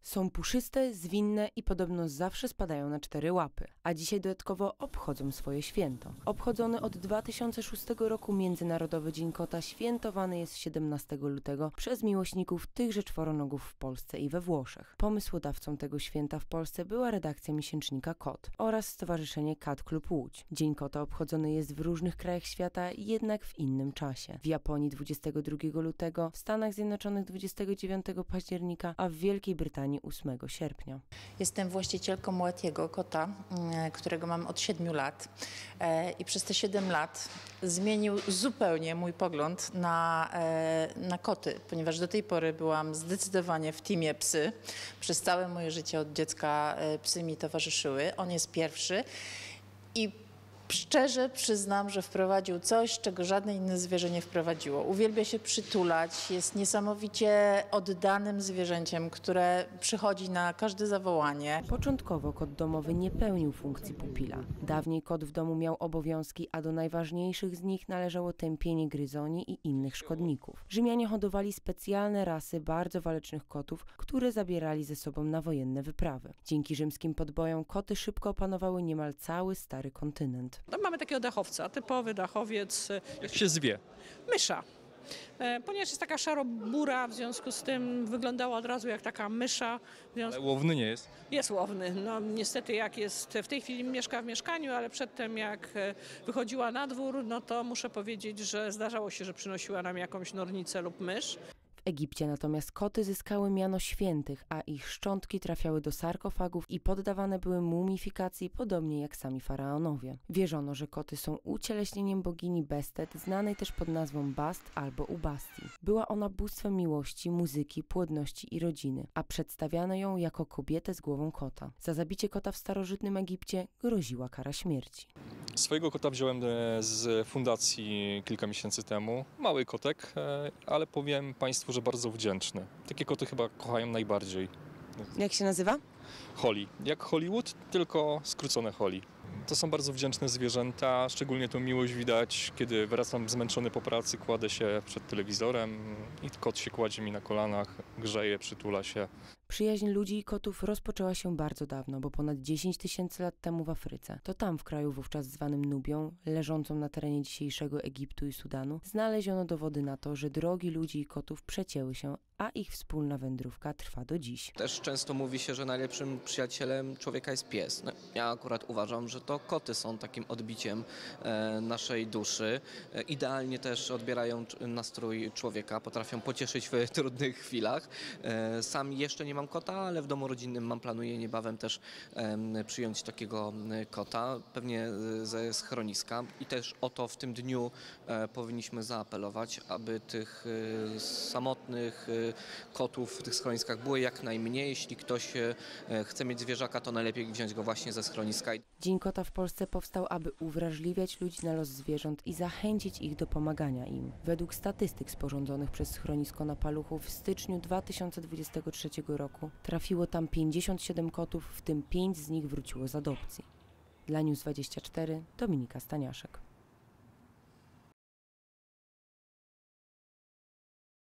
Są puszyste, zwinne i podobno zawsze spadają na 4 łapy, a dzisiaj dodatkowo obchodzą swoje święto. Obchodzony od 2006 roku Międzynarodowy Dzień Kota świętowany jest 17 lutego przez miłośników tychże czworonogów w Polsce i we Włoszech. Pomysłodawcą tego święta w Polsce była redakcja miesięcznika Kot oraz Stowarzyszenie Cat Club Łódź. Dzień Kota obchodzony jest w różnych krajach świata, jednak w innym czasie. W Japonii 22 lutego, w Stanach Zjednoczonych 29 października, a w Wielkiej Brytanii 8 sierpnia. Jestem właścicielką Łatiego kota, którego mam od 7 lat i przez te 7 lat zmienił zupełnie mój pogląd na koty, ponieważ do tej pory byłam zdecydowanie w teamie psy. Przez całe moje życie od dziecka psy mi towarzyszyły. On jest pierwszy i szczerze przyznam, że wprowadził coś, czego żadne inne zwierzę nie wprowadziło. Uwielbia się przytulać, jest niesamowicie oddanym zwierzęciem, które przychodzi na każde zawołanie. Początkowo kot domowy nie pełnił funkcji pupila. Dawniej kot w domu miał obowiązki, a do najważniejszych z nich należało tępienie gryzoni i innych szkodników. Rzymianie hodowali specjalne rasy bardzo walecznych kotów, które zabierali ze sobą na wojenne wyprawy. Dzięki rzymskim podbojom koty szybko opanowały niemal cały stary kontynent. Tam mamy takiego dachowca, typowy dachowiec. Jak się zwie? Mysza. Ponieważ jest taka szaro-bura, w związku z tym wyglądała od razu jak taka mysza. Ale łowny nie jest? Jest łowny. No niestety jak jest, w tej chwili mieszka w mieszkaniu, ale przedtem jak wychodziła na dwór, no to muszę powiedzieć, że zdarzało się, że przynosiła nam jakąś nornicę lub mysz. W Egipcie natomiast koty zyskały miano świętych, a ich szczątki trafiały do sarkofagów i poddawane były mumifikacji, podobnie jak sami faraonowie. Wierzono, że koty są ucieleśnieniem bogini Bestet, znanej też pod nazwą Bast albo Ubasti. Była ona bóstwem miłości, muzyki, płodności i rodziny, a przedstawiano ją jako kobietę z głową kota. Za zabicie kota w starożytnym Egipcie groziła kara śmierci. Swojego kota wziąłem z fundacji kilka miesięcy temu. Mały kotek, ale powiem Państwu, że bardzo wdzięczny. Takie koty chyba kochają najbardziej. Jak się nazywa? Holly. Jak Hollywood, tylko skrócone Holly. To są bardzo wdzięczne zwierzęta, szczególnie tą miłość widać, kiedy wracam zmęczony po pracy, kładę się przed telewizorem i kot się kładzie mi na kolanach, grzeje, przytula się. Przyjaźń ludzi i kotów rozpoczęła się bardzo dawno, bo ponad 10 000 lat temu w Afryce. To tam, w kraju wówczas zwanym Nubią, leżącą na terenie dzisiejszego Egiptu i Sudanu, znaleziono dowody na to, że drogi ludzi i kotów przecięły się, a ich wspólna wędrówka trwa do dziś. Też często mówi się, że najlepszym przyjacielem człowieka jest pies. No, ja akurat uważam, że to koty są takim odbiciem naszej duszy. Idealnie też odbierają nastrój człowieka, potrafią pocieszyć w trudnych chwilach. Sam jeszcze nie mam kota, ale w domu rodzinnym planuję niebawem też przyjąć takiego kota, pewnie ze schroniska. I też o to w tym dniu powinniśmy zaapelować, aby tych samotnych kotów w tych schroniskach było jak najmniej. Jeśli ktoś chce mieć zwierzaka, to najlepiej wziąć go właśnie ze schroniska. Dzień Kota w Polsce powstał, aby uwrażliwiać ludzi na los zwierząt i zachęcić ich do pomagania im. Według statystyk sporządzonych przez schronisko na Paluchu w styczniu 2023 roku trafiło tam 57 kotów, w tym 5 z nich wróciło z adopcji. Dla News 24 Dominika Staniaszek.